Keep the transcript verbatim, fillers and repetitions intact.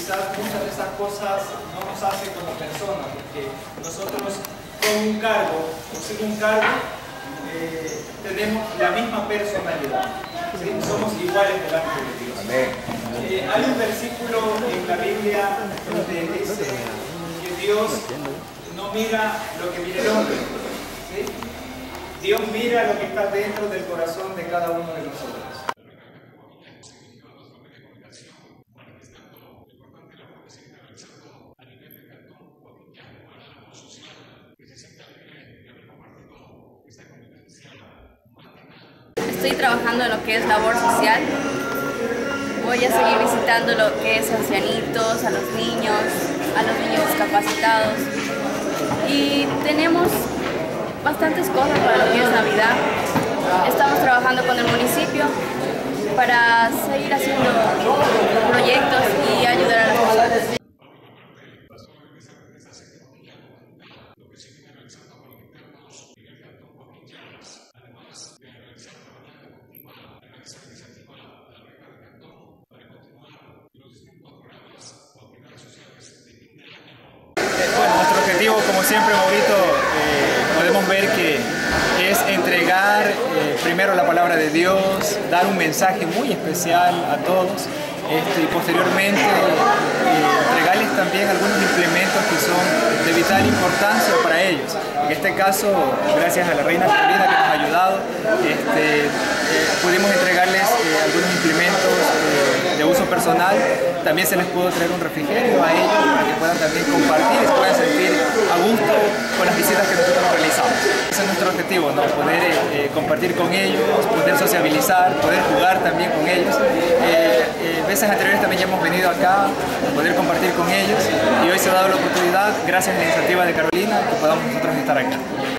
quizás muchas de esas cosas no nos hacen como personas, porque nosotros con un cargo o sin un cargo eh, tenemos la misma personalidad, ¿sí? Somos iguales delante de Dios. Eh, hay un versículo en la Biblia donde dice que Dios no mira lo que mira el hombre, ¿sí? Dios mira lo que está dentro del corazón de cada uno de nosotros. Estoy trabajando en lo que es labor social. Voy a seguir visitando lo que es ancianitos, a los niños, a los niños discapacitados. Y tenemos bastantes cosas para lo que es Navidad. Estamos trabajando con el municipio para seguir haciendo proyectos y ayudar a las personas. Bueno, nuestro objetivo, como siempre, Maurito, eh, podemos ver que es entregar eh, primero la palabra de Dios, dar un mensaje muy especial a todos este, y posteriormente eh, entregarles también algunos implementos que son de vital importancia para ellos. En este caso, gracias a la Reina Carolina que nos ha ayudado, este, eh, pudimos entregarles eh, algunos implementos eh, de uso personal. También se les pudo traer un refrigerio a ellos para que puedan también compartir y se puedan sentir a gusto con las visitas que nosotros realizamos. Ese es nuestro objetivo, ¿no? Poder eh, compartir con ellos, poder sociabilizar, poder jugar también con ellos. Eh, eh, veces anteriores también ya hemos venido acá a poder compartir con ellos y hoy se ha dado la oportunidad, gracias a la iniciativa de Carolina, que podamos nosotros estar acá.